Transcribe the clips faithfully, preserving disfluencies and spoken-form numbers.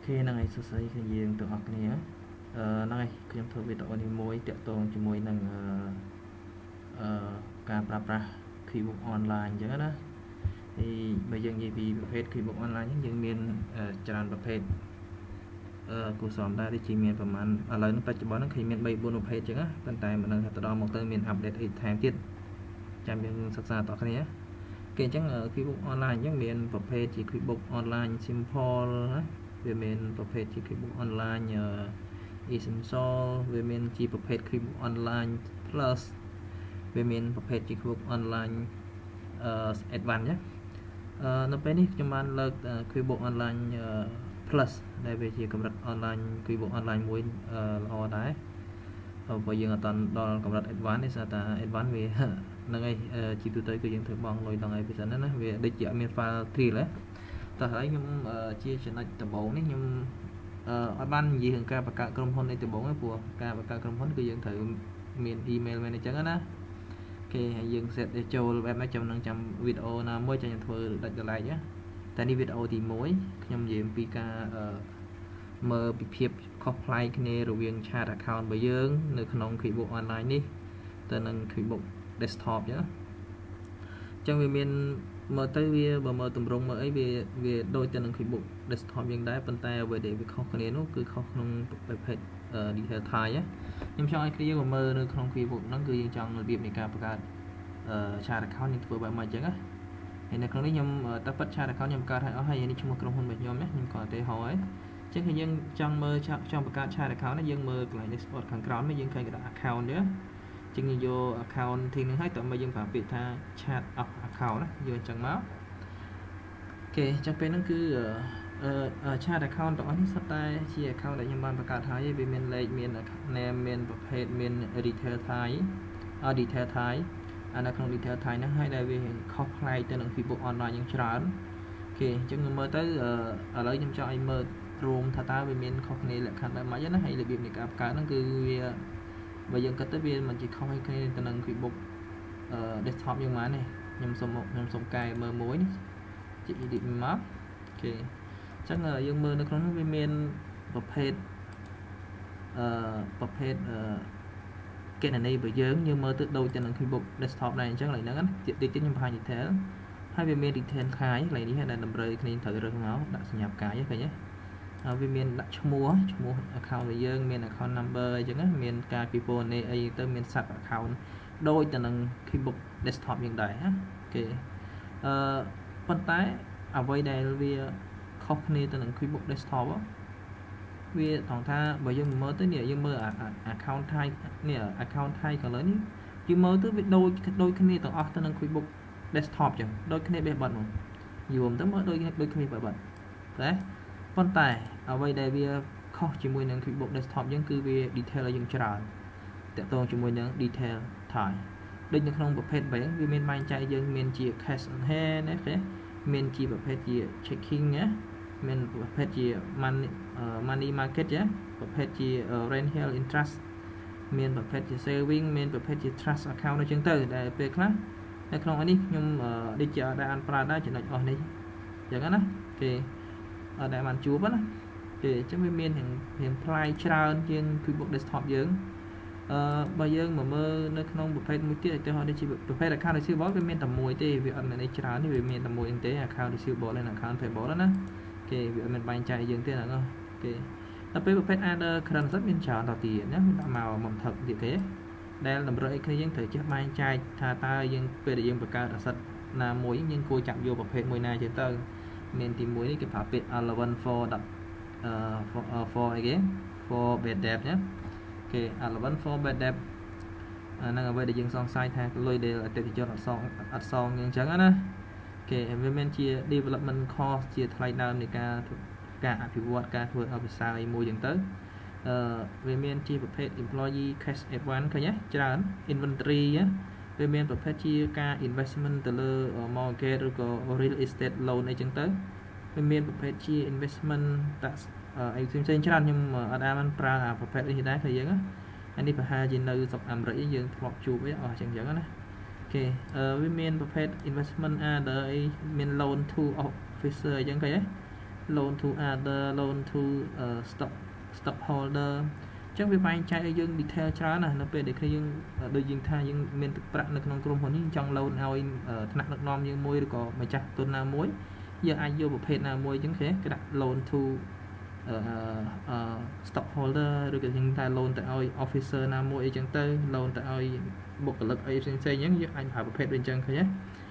khi năng ấy xây khi dương tự học này á năng khi em thử việc tạo nên mối tiện tồn cho mối năng cả pra pra QuickBooks online chứ đó thì bây giờ như vìประเภท QuickBooks online ยังមានចរន្តប្រភេទគូសំដែរទីមានប្រហែលឥឡូវនេះបច្ចុប្បន្នហ្នឹងឃើញមានthree fourប្រភេទចឹងណាប៉ុន្តែមិនដឹងថាទៅដល់មកទៅមាន update អីថែមទៀតចាំយើងសិក្សាតគ្នាគេអញ្ចឹង QuickBooks online អញ្ចឹងមានប្រភេទជា QuickBooks online simple ណាវាមានប្រភេទជា QuickBooks online essential វាមានជាប្រភេទ QuickBooks online plus វាមានប្រភេទជា QuickBooks online advanced ណានៅពេលនេះខ្ញុំបានលើក QuickBooks online plus ដែលវាជាកម្រិត online QuickBooks online មួយល្អដែរបើយើងអត់ដល់កម្រិត advanced ទេថា advanced វាហ្នឹងហើយជាទូទៅគឺយើងធ្វើបងលុយដល់ហើយពីសិនណាវាដូចជាមាន file drill តែហើយខ្ញុំជាចំណុចដំបូងនេះខ្ញុំអត់បាននិយាយរឿងការបង្កើតក្រុមហ៊ុននៃដំបូងទេព្រោះការបង្កើតក្រុមហ៊ុនគឺយើងត្រូវមាន email មែនអញ្ចឹងណាគេហើយយើង set ចូល web ហ្នឹងចាំនឹងចាំវីដេអូណាមួយចាំខ្ញុំធ្វើដាច់ដライណាតែនេះវីដេអូទីoneខ្ញុំនិយាយអំពីការមើលពីភាពខុសប្លែកគ្នារវាង chart account របស់យើងនៅក្នុង QuickBooks online នេះទៅនឹង QuickBooks desktop ចឹងអញ្ចឹងវាមានមើលទៅវាបើមើលទម្រង់មើលអីវាវាដូចទៅនឹង QuickBooks desktop យ៉ាងដែរប៉ុន្តែអ្វីដែលវាខុសគ្នានោះគឺខុសក្នុងប្រភេទ detail type ខ្ញុំចង់ឲ្យគ្នាមកមើលនៅក្នុង QuickBooks ហ្នឹងគឺយើងចង់របៀបនៃការបង្កើត chart account នេះធ្វើបែបម៉េចចឹងណាហើយនៅក្នុងនេះខ្ញុំតែប៉ັດ chart account ខ្ញុំបង្កើតឲ្យអស់ហើយនេះឈ្មោះក្រុមហ៊ុនរបស់ខ្ញុំណាខ្ញុំគាត់ទេហើយអញ្ចឹងយើងចង់មើលចង់បង្កើត chart account នេះយើងមើលកន្លែង export ខាងក្រោមនេះយើងឃើញគេដាក់ account ទេចឹងយើងយក account ទីនេះហើយតើមកយើងប្រើពាក្យថា chart of account ណាយកអញ្ចឹងមកអូខេអញ្ចឹងពេលហ្នឹងគឺអឺ chart account ទាំងអស់នេះសុទ្ធតែជា account ដែលខ្ញុំបានបង្កើតហើយវាមានលេខមាន name មានប្រភេទមាន detail type អឺ detail type អានៅក្នុង detail type ហ្នឹងហើយដែលវាខុសប្លែកទៅនឹង QuickBooks online យ៉ាងច្រើនអូខេអញ្ចឹងមើលទៅឥឡូវខ្ញុំចង់ឲ្យមើលរួមថាតើវាមានខុសគ្នាលក្ខខណ្ឌបែបម៉េចណាហើយរបៀបនៃការបង្កើតហ្នឹងគឺវាបើយើងគិតទៅវាមិនជាខុសឲ្យគ្នាទៅនឹង QuickBooks desktop យ៉ាងម៉េចទេខ្ញុំសុំខ្ញុំសុំកែមើលមួយនេះជា edit មកអូខេអញ្ចឹងយើងមើលនៅក្នុងនោះវាមានប្រភេទអឺប្រភេទអឺកេណនីរបស់យើងយើងមើលទៅដូចទៅនឹង QuickBooks desktop ដែរអញ្ចឹងឡើយហ្នឹងណាតិចតិចខ្ញុំបង្ហាញ detail ហើយវាមាន detail ខាយឡើយនេះដែលតម្រូវគ្នាត្រូវរើសមកដាក់សញ្ញាផ្កាយឃើញទេហើយវាមានដាក់ឈ្មោះឈ្មោះ account របស់យើងមាន account number អញ្ចឹងណាមានការពីពណ៌នេះអីទៅមាន sub account ដូចទៅនឹង QuickBooks desktop យ៉ាងដែរណាអូខេអឺប៉ុន្តែអ្វីដែលវាខុសគ្នាទៅនឹង QuickBooks desktop វាថងថាបើយើងមើលទៅនេះយើងមើល account type នេះ account type ខាងលើនេះយើងមើលទៅវាដូចដូចគ្នាទាំងអស់ទៅនឹង QuickBooks desktop ចឹងដូចគ្នាបេះបិទមកយល់ទៅមើលដូចដូចគ្នាបេះបិទតែប៉ុន្តែអ្វីដែលវាខុសជាមួយនឹង QuickBooks desktop យើងគឺវា detail ឲ្យយើងច្រើនតកតងជាមួយនឹង detail type ដូចនៅក្នុងប្រភេទ bank វាមានបែងចែកយើងមានជា cash on hand ណាគេមានជាប្រភេទជា checking ណាមានប្រភេទជា money money market ចាប្រភេទជា rental interest មានប្រភេទជា saving មានប្រភេទជា trust account អញ្ចឹងទៅដែលពេលខ្លះនៅក្នុងនេះខ្ញុំដូចជាដែលអានប្រើដែរចំណុចអស់នេះអញ្ចឹងណាគេអត់ដែលបានជួបណាគេអញ្ចឹងវាមានរៀងផ្លាយច្រើនជាង QuickBooks desktop យើងអឺបើយើងមកមើលនៅក្នុងប្រភេទមួយទៀតឧទាហរណ៍ដូចជាប្រភេទ account receivable វាមានតែមួយទេវាអត់មានអីច្រើនទេវាមានតែមួយទេ account receivable និង account payable ណាគេវាអត់មានបែងចែកយើងទេហ្នឹងគេដល់ពេលប្រភេទ other current asset មានច្រើនដល់ទៀតណាដាក់មកមកថឹកទៀតគេដែលតម្រូវឲ្យគ្នាយើងត្រូវចេះបែងចែកថាតើយើងពេលដែលយើងបង្កើត asset ណាមួយយើងគួរចាប់យកប្រភេទមួយណាចឹងទៅមានទីមួយនេះគេប្រើពាក្យ allowance for ដាក់អឺ for អីគេ for bad debt ណាគេ allowance for bad debt អាហ្នឹងអ្វីដែលយើងសង្ស័យថាលុយដែលអតិថិជនអត់សងអត់សងអញ្ចឹងណាគេវាមានជា development cost ជាថ្លៃដើមនៃការការអភិវឌ្ឍការធ្វើឲ្យវិស័យមួយចឹងទៅអឺវាមានជាប្រភេទ employee cash advance ឃើញទេច្រើន inventory វាមានប្រភេទជាការ investment ទៅលើ mortgage ឬក៏ real estate loan អីចឹងទៅវាមានប្រភេទជា investment តាក់អីផ្សេងៗច្រើនខ្ញុំអត់បានប្រើប្រភេទនេះដែរឃើញយើងណាអានេះប្រហែលជានៅស្រុកអាមេរិកយើងធ្លាប់ជួបអីអស់ចឹងចឹងណាអូខេអឺវាមានប្រភេទ investment other អីមាន loan to officer អញ្ចឹងឃើញទេ loan to other loan to uh, stock stockholder chẳng vì bài chạy dương detail chán nè nó về để khi dương đôi dương tha dương miền thực trạng được nông crom này trong loan ao thằng nặng non như môi có mà chặt tuần nào muối giờ ai vô một hệ nào muối chứng thế cái đặt loan to stockholder rồi cái hiện tại loan tại ơi officer nào muối chẳng tới loan tại ơi một cái lực ấy sinh xây những anh phải một hệ bên chân thôi nhé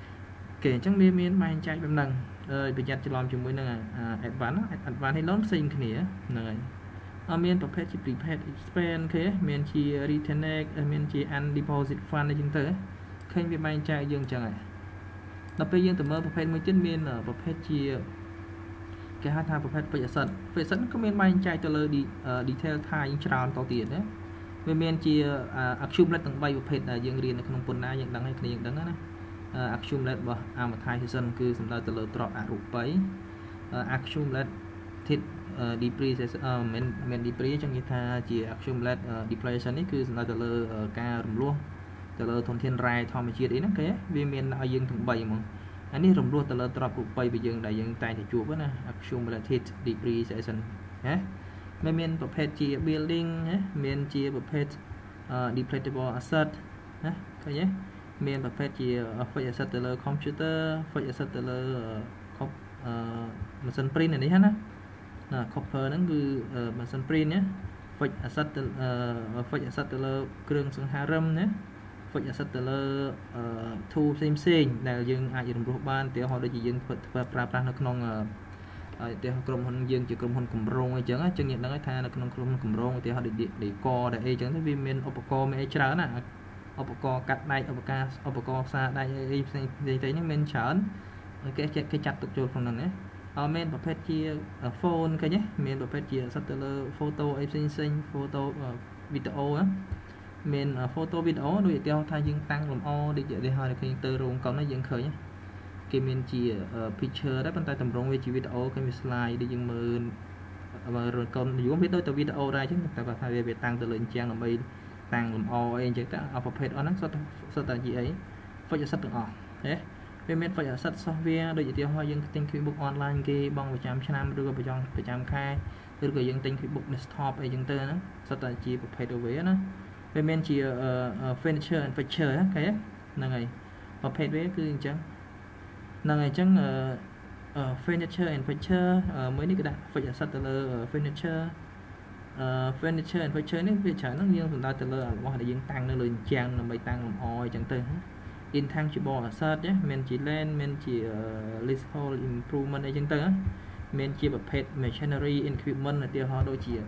kể chẳng miền miền bài chạy bên đằng rồi bây giờ chỉ làm chúng mới nè advance advance hay lớn sinh cái này này miềnประเภท prepaid expand เคmiền ជា retenect miền ជា undeposit fund អញ្ចឹងទៅឃើញវាបែងចែកយើងអញ្ចឹងហើយដល់ពេលយើងទៅមើលប្រភេទមួយទៀតមានប្រភេទជាគេហៅថាប្រភេទ fixed asset fixed asset ក៏មានបែងចែកទៅលើ detail ថាយើងច្រើនតទៀតណាវាមានជា accumulate ទាំងបីប្រភេទដែលយើងរៀននៅក្នុងពុនណាយើងដឹងហើយគ្នាយើងដឹងណា accumulate របស់ amortization គឺសំដៅទៅលើទ្រព្យអរូបី accumulate depreciation មិនមិន depreciation ចឹងគេថាជា accumulate depletion នេះគឺសំដៅទៅលើការរំលោះទៅលើធនធានរ៉ែធម្មជាតិអីហ្នឹងគេវាមានឲ្យយើងទាំងបីហ្មងអានេះរំលោះទៅលើទ្រព្យរូបីរបស់យើងដែលយើងតែងតែជួបណា accumulated depreciation ណាមិនមានប្រភេទជា building ណាមានជាប្រភេទ depletable asset ណាឃើញទេមានប្រភេទជា fixed asset ទៅលើ computer fixed asset ទៅលើម៉ាស៊ីន print នេះណាណា copper ហ្នឹងគឺម៉ាស៊ីន print ណា fixed asset ទៅ fixed asset ទៅលើគ្រឿងសង្ហារិមណា fixed asset ទៅលើ tool ផ្សេងផ្សេងដែលយើងអាចរំលោះបានតែហោដូចជាយើងធ្វើប្រើប្រាស់នៅក្នុងហើយតែក្រុមហ៊ុនយើងជាក្រុមហ៊ុនគម្រោងអីចឹងអញ្ចឹងយើងដឹងថានៅក្នុងក្រុមហ៊ុនគម្រោងតែហោដូចដេកដែលអីចឹងទៅវាមានឧបករណ៍មានអីច្រើនណាឧបករណ៍កាត់ដែកឧបករណ៍ឧបករណ៍ផ្សារដែកអីផ្សេងៗហ្នឹងមានច្រើនគេគេចាត់ទុកចូលក្នុងហ្នឹងណាអត់មានប្រភេទជា phone ឃើញទេមានប្រភេទជាសិតទៅលើ photo អីផ្សេងផ្សេង photo វីដេអូមាន photo វីដេអូដូចឧទាហរណ៍ថាយើងតាំងលម្អដូចគេហៅឃើញទៅរោងកុនហ្នឹងយើងឃើញគេមានជា picture ដែរប៉ុន្តែតម្រង់វាជាវីដេអូគេមាន slide ដូចយើងមើលមើលរោងកុនយូរវាដូចទៅវីដេអូដែរអញ្ចឹងតែគាត់ថាវាតាំងទៅលើអញ្ចឹងដើម្បីតាំងលម្អអីអញ្ចឹងទៅអប្រភេទអស់ហ្នឹងសុទ្ធសុទ្ធតែជាអី fixed asset ទាំងអស់ហ៎វាមាន fixed asset software ដូចឧទាហរណ៍យើងទិញ QuickBooks online គេបង់ប្រចាំឆ្នាំឬក៏ប្រចាំប្រចាំខែឬក៏យើងទិញ QuickBooks desktop អីចឹងទៅហ្នឹងសុទ្ធតែជាប្រភេទវាណាវាមានជា furniture and fixture គេហ្នឹងហើយប្រភេទវាគឺអញ្ចឹងហ្នឹងហើយអញ្ចឹង furniture and fixture មួយនេះគេដាក់ fixed asset ទៅលើ furniture furniture and fixture នេះវាច្រើនហ្នឹងយើងសំដៅទៅលើរបស់ដែលយើងតាំងនៅលើអញ្ចឹងដើម្បីតាំងលម្អអីចឹងទៅintangible asset ណាមានជា land មានជា leasehold improvement អីចឹងទៅមានជាប្រភេទ machinery equipment ឧទាហរណ៍ដូចជា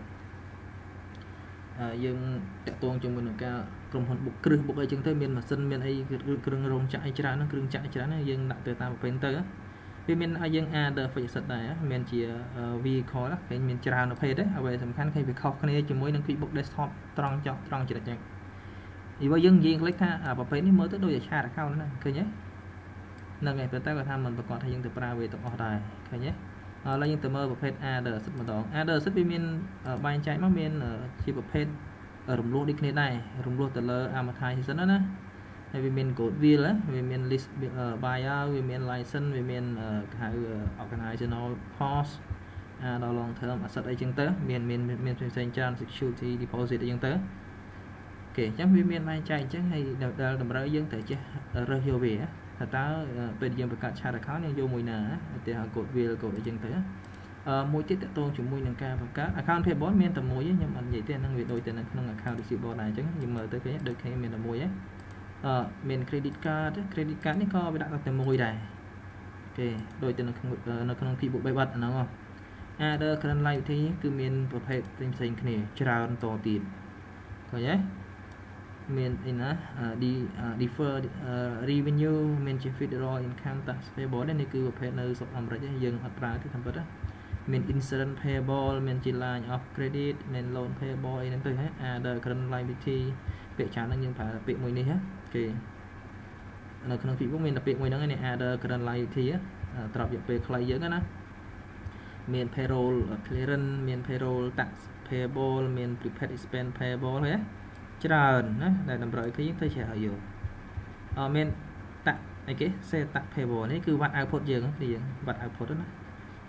យើងតាក់ទងជាមួយនឹងការក្រុមហ៊ុនបុកគ្រឹះបុកអីចឹងទៅមានម៉ាស៊ីនមានអីគ្រឿងរោងចក្រអីច្រើនហ្នឹងគ្រឿងចក្រច្រើនហ្នឹងយើងដាក់ទៅតាមប្រភេទទៅវាមានឲ្យយើង add fixed asset ដែរមានជា vehicle ណាគេមានច្រើនប្រភេទដែរអ្វីសំខាន់គេវាខុសគ្នាជាមួយនឹង QuickBooks desktop ត្រង់ចោះត្រង់ចំណុចហ្នឹងពីបើយើងនិយាយលេខថាប្រភេទនេះមើលទៅដូចជា chart account ណាឃើញទេហ្នឹងហើយប៉ុន្តែគាត់ថាមិនប្រកាសថាយើងទៅប្រើវាទាំងអស់ដែរឃើញទេឥឡូវយើងទៅមើលប្រភេទ other asset ម្ដង other asset វាមានបែងចែកមកមានជាប្រភេទរំលោះដូចគ្នាដែររំលោះទៅលើ amortization ណាហើយវាមាន goodwill វាមាន list buyer វាមាន license វាមានគេហៅ organizational cost ដល់ long term asset អីចឹងទៅមានមានមានផ្សេងៗច្រើន security deposit អីចឹងទៅគេអញ្ចឹងវាមានបែងចែកអញ្ចឹងហើយដែលតម្រូវយើងត្រូវចេះរើសយកវាថាតើពេលយើងបង្កើត chart account យើងយកមួយណាឧទាហរណ៍ goodwill កូដអីចឹងទៅអឺមួយទៀតតកតងជាមួយនឹងការបង្កើត account payable មានតែមួយខ្ញុំអត់និយាយទេហ្នឹងវាដូចទៅនៅក្នុង account receivable ដែរអញ្ចឹងយើងមើលទៅឃើញដូចគ្នាមានតែមួយហ៎អឺមាន credit card credit card នេះក៏វាដាក់តែមួយដែរគេដូចទៅនៅក្នុងនៅក្នុង QuickBooks បីបាត់ហ្នឹងហ៎ other current liability គឺមានប្រភេទផ្សេងៗគ្នាច្រើនតទៀតឃើញទេមានអីណា defer revenue មានជា federal income tax payable នេះគឺប្រភេទនៅស្រុកអាមេរិកយើងអត់ប្រើទេតាមពិតមាន insurance payable មានជា line of credit មាន loan payable អីហ្នឹងទៅហ៎ other current liability ពាក្យច្រើនហ្នឹងយើងប្រើពាក្យមួយនេះហ៎គេនៅក្នុង QuickBooks មានតែពាក្យមួយហ្នឹងឯង other current liability ត្រប់យកពេលខ្លីយើងណាមាន payroll clearance មាន payroll tax payable មាន prepaid expense payable ហ៎ច្រើនណាដែលតម្រូវគេយើងទៅចេះឲ្យយកអមានតាក់អីគេសេតាក់ payable នេះគឺវត្ត output យើងគឺយើងវត្ត output ណាគេ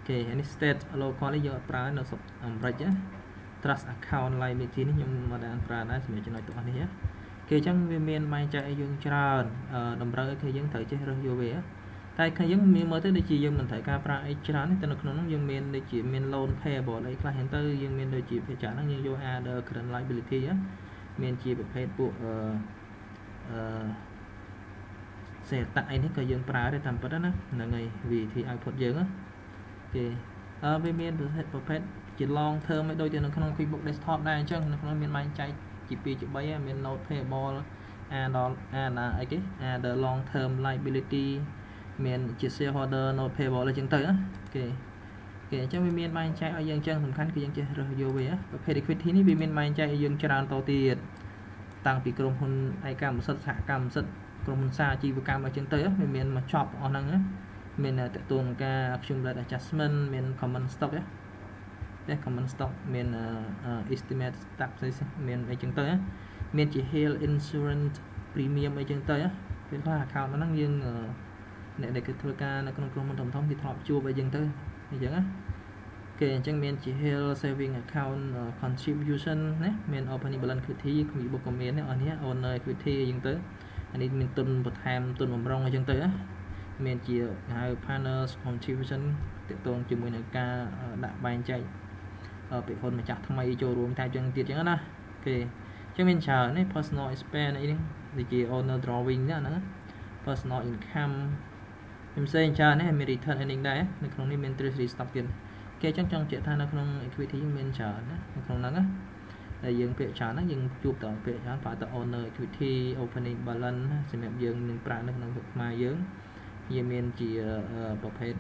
Okay, any state local yo pra no sub amrach á trust account liability នេះខ្ញុំមកដល់ប្រើដែរសម្រាប់ចំណុចទាំងអស់នេះគេអញ្ចឹងវាមានបែងចែកឲ្យយើងច្រើនតម្រូវឲ្យគេយើងត្រូវចេះរើសយកវាតែគេយើងមានមើលទៅដូចជាយើងមិនត្រូវការប្រើអីច្រើនទេនៅក្នុងនោះយើងមានដូចជាមាន loan payable អីខ្លះហ្នឹងទៅយើងមានដូចជាភាគច្រើនហ្នឹងយើងយក other current liability មានជាប្រភេទពួកអឺអឺសេតាក់អីនេះក៏យើងប្រើដែរតាមពិតណាហ្នឹងហើយ วี ที output យើងគេអឺវាមានប្រភេទជា long term ឲ្យដូចទៅនៅក្នុង QuickBooks desktop ដែរអញ្ចឹងនៅក្នុងមានបែងចែកជាពីរជាបីមាន note payable អាដល់អាដល់អីគេអា the long term liability មានជា shareholder note payable អញ្ចឹងទៅគេគេអញ្ចឹងវាមានបែងចែកឲ្យយើងអញ្ចឹងសំខាន់គឺយើងចេះរើសយកវាប្រភេទ equity នេះវាមានបែងចែកឲ្យយើងច្រើនតទៀតតាំងពីក្រុមហ៊ុនឯកកម្មសិទ្ធិសហកម្មសិទ្ធិក្រុមហ៊ុនសាជីវកម្មអញ្ចឹងទៅវាមានមកចប់អស់ហ្នឹងមានតទៅនឹងការ accumulated adjustment មាន common stock ទេ common stock មាន estimate tax មានអីចឹងទៅមានជា health insurance premium អីចឹងទៅពេលខ្លះ account ហ្នឹងយើងអ្នកដែលគេធ្វើការនៅក្នុងក្រុមហ៊ុនធំៗគេធ្លាប់ជួបអីចឹងទៅអញ្ចឹងណាគេអញ្ចឹងមានជា health saving account contribution ណាមាន opening balance equity គឺបុគ្គលមានអស់នេះ owner equity អីចឹងទៅអានេះមានទុនបន្ថែមទុនបំរុងអីចឹងទៅណាមានជាហៅ partners contribution ទាក់ទងជាមួយនឹងការដាក់បែងចែកពីហ៊ុនម្ចាស់ថ្មីចូលរួមតែចឹងទៀតចឹងណាគេចឹងមានច្រើននេះ personal expense អីនេះដូចជា owner drawing ណាហ្នឹង personal income ខ្ញុំផ្សេងច្រើននេះមាន return earning ដែរនៅក្នុងនេះមាន treasury stock ទៀតគេចឹងចង់ជឿថានៅក្នុង equity មានច្រើនណានៅក្នុងហ្នឹងណាដែលយើងពាក្យច្រើនហ្នឹងយើងជួបតពាក្យច្រើនប្រើត owner equity opening balance សម្រាប់យើងនឹងប្រើនៅក្នុងខ្មែរយើងយើងមានជាប្រភេទ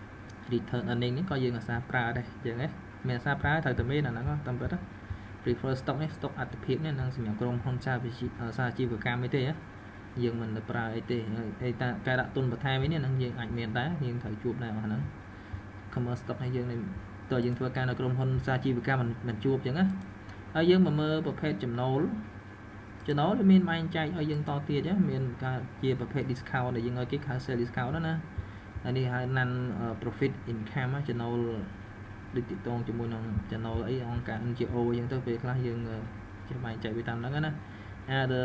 return earning នេះក៏យើងអាសាប្រើដែរចឹងណាមានអាសាប្រើត្រូវតែមានអាហ្នឹងតាមពិត prefer stock នេះ stock អត្ថភាពនេះនឹងសម្រាប់ក្រុមហ៊ុនសាជីវកម្មអីទេយើងមិនទៅប្រើអីទេអីតាការដាក់ទុនបន្ថែមនេះនឹងយើងអាចមានដែរយើងត្រូវជួបដែរអាហ្នឹង commercial stock នេះយើងតើយើងធ្វើការនៅក្រុមហ៊ុនសាជីវកម្មមិនជួបចឹងណាហើយយើងមកមើលប្រភេទចំណូលចំណូលវាមានបែងចែកឲ្យយើងតទៀតមានការជាប្រភេទ discount ដែលយើងឲ្យគេហៅ sale discount ណាអានេះហៅ non profit income ចំណូលដូចតកតងជាមួយនឹងចំណូលអីអង្គការ en gi o អញ្ចឹងទៅពេលខ្លះយើងចេះបែងចែកវាតាមហ្នឹងណា other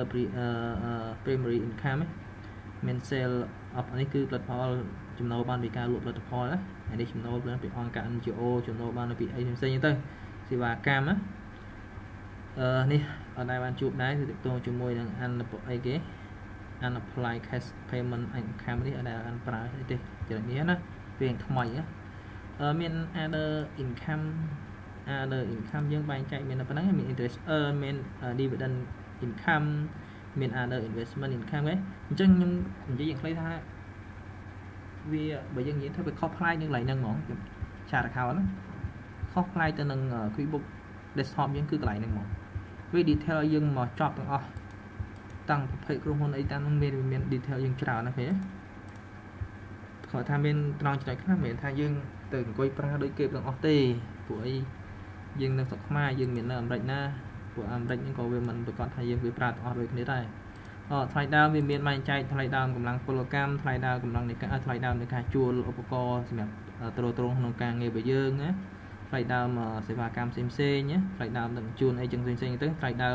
primary income មាន sale of នេះគឺផលិតផលចំណូលបានពីការលក់ផលិតផលណាអានេះចំណូលបានពីអង្គការ en gi o ចំណូលបានពីអីផ្សេងៗទៅសេវាកម្មណាអឺនេះអត់ដែរបានជួបដែរគឺតកតងជាមួយនឹងអានអីគេ unapply cash payment income នេះអត់ដែរបានប្រើអីទេចំណុចនេះណាវាថ្មីណាមាន other income other income យើងបែងចែកមានប៉ុណ្ណឹងមាន interest earn មាន dividend income មាន other investment income ហ្នឹងអញ្ចឹងខ្ញុំនិយាយយ៉ាងខ្លីថាវាបើយើងនិយាយថាវាខុសប្លែកនឹងកន្លែងហ្នឹងហ្មងchart account ណាខុសប្លែកទៅនឹង QuickBooks desktop យើងគឺកន្លែងហ្នឹងហ្មងវា detail យើងមកចប់ទាំងអស់តាំងប្រភេទក្រុមហ៊ុនអីតាមហ្នឹងមានមាន detail យើងច្រើនណាស់គេគាត់ថាមានត្រង់ចំណុចខ្លះមានថាយើងទៅអង្គុយប្រើដូចគេទាំងអស់ទេពួកអីយើងនៅស្រុកខ្មែរយើងមាននៅអាមេរិកណាពួកអាមេរិកហ្នឹងក៏វាមិនប្រកាសថាយើងវាប្រើទាំងអស់ដូចគ្នាដែរអថ្លៃដើមវាមានបែងចែកថ្លៃដើមកម្លាំងពលកម្មថ្លៃដើមកម្លាំងនៃការថ្លៃដើមនៃការជួលឧបករណ៍សម្រាប់ត្រួតត្រងក្នុងការងាររបស់យើងណាថ្លៃដើមសេវាកម្មផ្សេងៗណាថ្លៃដើមដឹកជញ្ជូនអីចឹងផ្សេងៗទៅថ្លៃដើម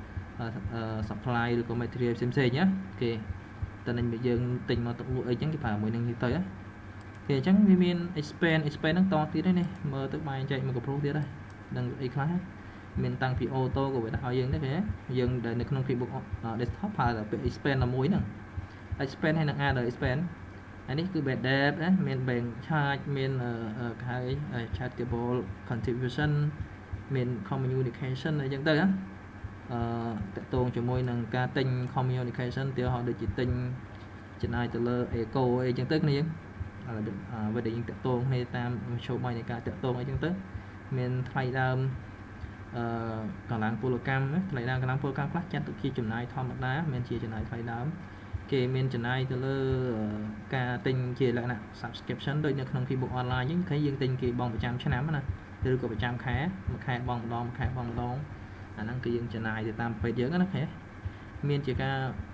supply ឬក៏ material ផ្សេងៗណាគេតើនឹងយើងទិញមកទៅអីចឹងគេប្រើមួយនឹងទៅណាគេអញ្ចឹងវាមាន expense expense ហ្នឹងតទៀតហើយនេះមើលទៅបែងចែកមកកំប្រុសទៀតហើយនឹងអីខ្លះមានតាំងពី auto ក៏វាដាក់ឲ្យយើងដែរគេយើងដែលនៅក្នុង QuickBooks desktop ប្រើតែពាក្យ expense តែមួយហ្នឹង expense ហើយនឹង other expense អានេះគឺ bad debt ណាមាន bank charge មានគេហៅ charitable contribution មាន communication អីចឹងទៅណាអឺតកតងជាមួយនឹងការទិញ communication ទៅហៅដូចជាទិញចំណាយទៅលើ eco អីចឹងទៅគ្នាអ្វីដែលយើងតកតងគ្នាតាមមធ្យោបាយនៃការតកតងអីចឹងទៅមានថ្លៃដើមអឺកម្លាំងពលកម្មថ្លៃដើមកម្លាំងពលកម្មខ្លះចាត់ទុកជាចំណាយធម្មតាមានជាចំណាយថ្លៃដើមគេមានចំណាយទៅលើការទិញជាលក្ខណៈ subscription ដូចនៅក្នុង QuickBooks online ហ្នឹងគេយើងទិញគេបងប្រចាំឆ្នាំណាឬក៏ប្រចាំខែមួយខែបងម្ដងមួយខែបងម្ដងអាហ្នឹងគឺយើងចំណាយទៅតាមពេកយើងណាគេមានជាការ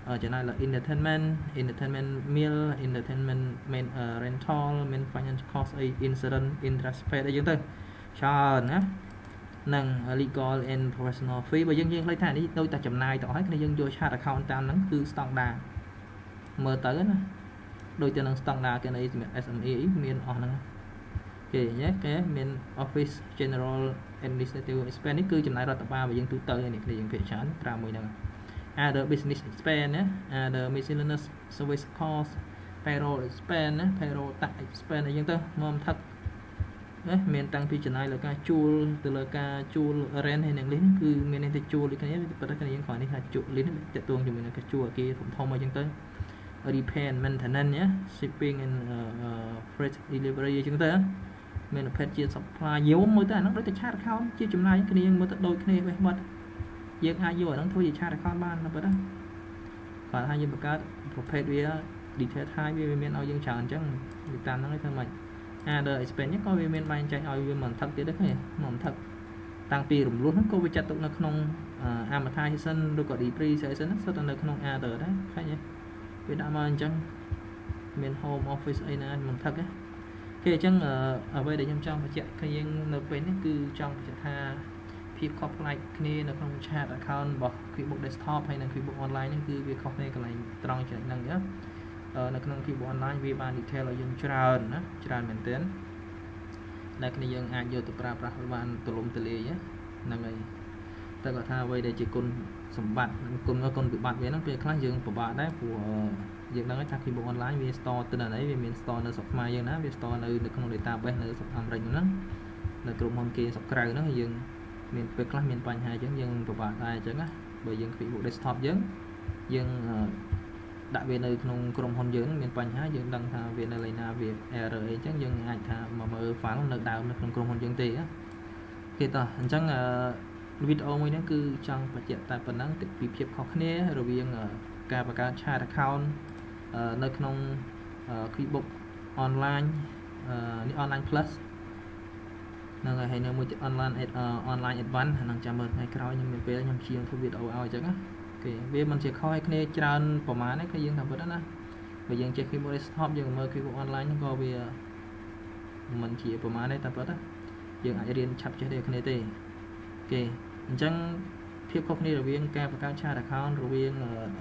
ចំណាយលើ entertainment entertainment meal entertainment main rental main financial cost អី insurance interest paid អីចឹងទៅច្រើនណានឹង legal and professional fee បើយើងយើងឃើញថានេះដូចតែចំណាយទៅហើយគ្នាយើងយក chart account តាមហ្នឹងគឺ standard មើលទៅណាដូចទៅនឹង standard គេនៃ S M E មានអស់ហ្នឹងគេញ៉េគេមាន office general administrative expense នេះគឺចំណាយរដ្ឋបាលបើយើងទូទៅនេះគ្នាយើងភាគច្រើនប្រើមួយហ្នឹងother business expense ណា other miscellaneous service cost payroll expense ណា payroll tax expense អីចឹងទៅមកថឹកណាមានតាំងពីចំណាយលើការជួលទៅលើការជួល rent ហើយនឹងនេះគឺមានតែជួលដូចគ្នាប៉ុន្តែគ្នាយើងគ្រាន់នេះថាជួលនេះតកតួងជាមួយនឹងការជួលអគារធំធំអីចឹងទៅ repair and maintenance ណា shipping and uh, freight delivery អីចឹងទៅមានប្រភេទជា supply យមមើលទៅអាហ្នឹងដូចតែ chart account ជាចំណាយគ្នាយើងមើលទៅដូចគ្នាវិញបាត់យើងអាចយកអាហ្នឹងធ្វើជា chart account បានណាប៉ុណ្ណាគាត់ថាយើងបង្កើតប្រភេទវា detail ថាវាមានឲ្យយើងច្រើនអញ្ចឹងតាមហ្នឹងឲ្យធ្វើម៉េច other expense នេះក៏វាមានបែងចែកឲ្យវាមិនថឹកទៀតដែរគ្នាមិនថឹកតាំងពីរំលោះហ្នឹងក៏វាចាត់ទុកនៅក្នុង amortization ឬក៏ depreciation ហ្នឹងសុទ្ធតែនៅក្នុង other ដែរឃើញទេវាដាក់មកអញ្ចឹងមាន home office អីណាមិនថឹកទេគេអញ្ចឹងអ្វីដែលខ្ញុំចង់បញ្ជាក់គឺយើងនៅពេលនេះគឺចង់បញ្ជាក់ថាភាពខុសប្លែកគ្នានៅក្នុង chart account របស់ QuickBooks desktop ហើយនិង QuickBooks online នេះគឺវាខុសគ្នាកន្លែងត្រង់ចំណុចហ្នឹងណានៅក្នុង QuickBooks online វាបាន detail ឲ្យយើងច្រើនណាច្រើនមែនទែនដែលគ្នាយើងអាចយកទៅប្រើប្រាស់បានទូលំទូលាយហ្នឹងហើយតែគាត់ថាអ្វីដែលជាគុណសម្បត្តិនិងគុណគុណវិបត្តិវាហ្នឹងពេលខ្លះយើងពិបាកដែរព្រោះយើងដឹងថា QuickBooks online វា store ទៅនៅវាមាន store នៅស្រុកខ្មែរយើងណាវា store នៅនៅក្នុង database នៅស្រុកអាមេរិកហ្នឹងនៅក្រុមហ៊ុនគេស្រុកក្រៅហ្នឹងយើងមានពេលខ្លះមានបញ្ហាអញ្ចឹងយើងពិបាកដែរអញ្ចឹងណាបើយើង QuickBooks desktop យើងយើងដាក់វានៅក្នុងក្រុមហ៊ុនយើងមានបញ្ហាយើងដឹងថាវានៅលេខណាវា error អីអញ្ចឹងយើងអាចថាមកមើល file នៅដើមនៅក្នុងក្រុមហ៊ុនយើងទេគេតោះអញ្ចឹងវីដេអូមួយនេះគឺចង់បញ្ជាក់តែប៉ុណ្ណឹងពីភាពខុសគ្នារវាងការបង្កើត chart account នៅក្នុង QuickBooks online នេះ online plus ហ្នឹងហើយនៅមួយ online online advance ហ្នឹងចាំមើលថ្ងៃក្រោយខ្ញុំមានពេលខ្ញុំជាងធ្វើវីដេអូឲ្យអញ្ចឹងណាគេវាមិនជាខុសឲ្យគ្នាច្រើនប្រហែលទេគឺយើងថាពិតណាបើយើងចេះ QuickBooks desktop យើងមើល QuickBooks online ហ្នឹងក៏វាមិនជាប្រហែលទេតែពិតណាយើងអាចរៀនឆាប់ចេះដូចគ្នាទេគេអញ្ចឹងភាពខុសគ្នារវាងការបង្កើត chart account រវាង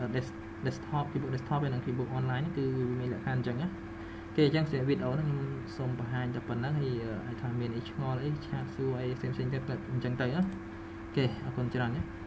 desktop QuickBooks desktop ហើយនិង QuickBooks online គឺមានលក្ខខណ្ឌអញ្ចឹងណាគេអញ្ចឹងសម្រាប់វីដេអូហ្នឹងខ្ញុំសូមបង្ហាញតែប៉ុណ្ណឹងហើយឲ្យថាមានអីឆ្ងល់អីឆាតសួរអីផ្សេងៗទៅអញ្ចឹងទៅណាគេអរគុណច្រើនណា